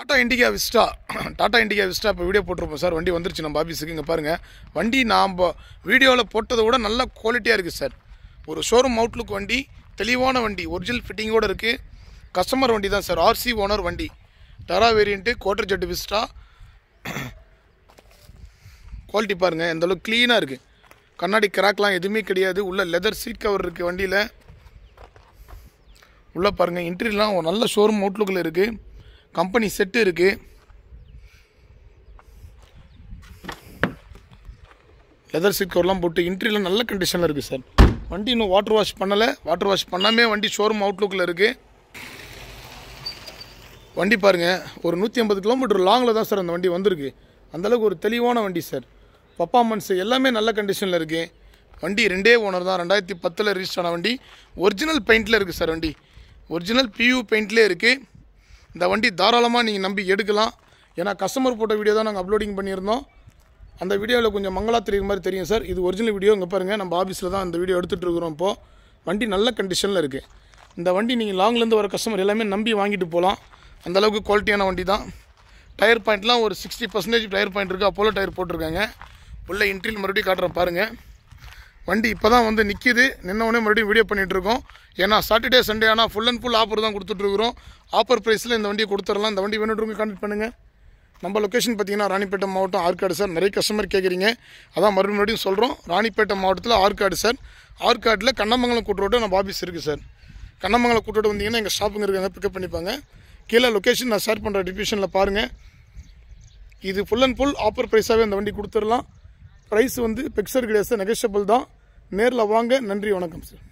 டாடா இண்டிகா விஸ்டா இப்போ வீடியோ போட்டிருப்போம் சார். வண்டி வந்துருச்சு நம்ம ஆஃபீஸுக்கு. இங்கே பாருங்கள், வண்டி நாம் வீடியோவில் போட்டதை விட நல்ல குவாலிட்டியாக இருக்குது சார். ஒரு ஷோரூம் அவுட்லுக் வண்டி, தெளிவான வண்டி, ஒரிஜினல் ஃபிட்டிங்கோடு இருக்குது. கஸ்டமர் வண்டி தான் சார், ஆர்சி ஓனர் வண்டி. டரா variant, Quadrajet Vista. Quality பாருங்கள், எந்தளவுக்கு க்ளீனாக இருக்குது. கண்ணாடி கிராக்லாம் எதுவுமே கிடையாது. உள்ள லெதர் சீட் கவர் இருக்குது வண்டியில். உள்ளே பாருங்கள், இன்டீரியர்லாம் ஒரு நல்ல ஷோரூம் அவுட்லுக்கில் இருக்குது. கம்பெனி செட்டு இருக்குது. லெதர் சீட் கவர்லாம் போட்டு இன்டீரியர்லாம் நல்ல கண்டிஷனில் இருக்குது சார். வண்டி இன்னும் வாட்டர் வாஷ் பண்ணலை. வாட்டர் வாஷ் பண்ணாமே வண்டி ஷோரூம் அவுட்லுக்கில் இருக்குது. வண்டி பாருங்கள், ஒரு 150 கிலோமீட்டர் லாங்கில் தான் சார் அந்த வண்டி வந்திருக்கு. அந்தளவுக்கு ஒரு தெளிவான வண்டி சார். பர்ஃபார்மன்ஸ் எல்லாமே நல்ல கண்டிஷனில் இருக்குது. வண்டி 2 ஓனர் தான். 2010 ரிஜிஸ்டர் ஆன வண்டி. ஒரிஜினல் பெயிண்டில் இருக்குது சார். வண்டி ஒரிஜினல் PU பெயிண்ட்லேயே இருக்குது. இந்த வண்டி தாராளமாக நீங்கள் நம்பி எடுக்கலாம். ஏன்னா கஸ்டமர் போட்ட வீடியோ தான் நாங்கள் அப்லோடிங் பண்ணியிருந்தோம். அந்த வீடியோவில் கொஞ்சம் மங்களா தெரியுற மாதிரி தெரியும் சார். இது ஒரிஜினல் வீடியோ. இங்கே பாருங்கள், நம்ம ஆஃபீஸில் தான் இந்த வீடியோ எடுத்துகிட்டு இருக்கிறோம். இப்போது வண்டி நல்ல கண்டிஷனில் இருக்குது. இந்த வண்டி நீங்கள் லாங்லேருந்து வர கஸ்டமர் எல்லாமே நம்பி வாங்கிட்டு போகலாம். அந்தளவுக்கு குவாலிட்டியான வண்டி தான். டயர் பாயிண்ட்லாம் ஒரு 60% டயர் பாயிண்ட் இருக்குது. அப்போலோ டயர் போட்டிருக்காங்க. உள்ள இன்டீரியர் மறுபடியும் காட்டுறேன் பாருங்கள். வண்டி இப்போ தான் வந்து நிற்கிது. நின்னவொடனே மறுபடியும் வீடியோ பண்ணிகிட்ருக்கோம். ஏன்னா சாட்டர்டே சண்டே ஆனால் ஃபுல் அண்ட் ஃபுல் ஆஃபர் தான் கொடுத்துட்ருக்குறோம். ஆஃபர் ப்ரைஸில் இந்த வண்டியை கொடுத்துடலாம். இந்த வண்டி வேணுன்றவங்க கான்டெக்ட் பண்ணுங்கள். நம்ம லொக்கேஷன் பார்த்தீங்கன்னா ராணிப்பேட்டை மாவட்டம், ஆற்காடு சார். நிறைய கஸ்டமர் கேட்குறீங்க, அதான் மறுபடியும் சொல்கிறோம். ராணிப்பேட்டை மாவட்டத்தில் ஆற்காடு சார். ஆற்காட்டில் கண்ணமங்கலம் கூட்டுரோடு நம்ம ஆஃபீஸ் இருக்குது சார். கண்ணமங்கலம் கூட்டுரோடு வந்தீங்கன்னா எங்கள் ஷாப்புங்க இருக்காங்க, பிக்கப் பண்ணிப்பாங்க. கீழே லொக்கேஷன் நான் ஷேர் பண்ணுற டிஸ்கிரிப்ஷனில் பாருங்கள். இது ஃபுல் அண்ட் ஃபுல் ஆஃபர் ப்ரைஸாகவே இந்த வண்டி கொடுத்துடலாம். ப்ரைஸ் வந்து பிக்சர் கிடையாது சார், நெகோஷியபிள் தான். நேரில் வாங்க. நன்றி, வணக்கம் சார்.